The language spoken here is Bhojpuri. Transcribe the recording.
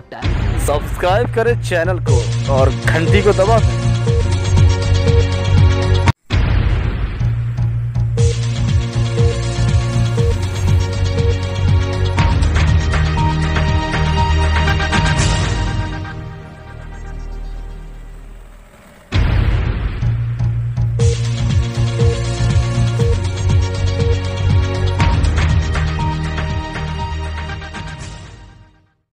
सकता है। सब्सक्राइब करें चैनल को और घंटी को दबा दें।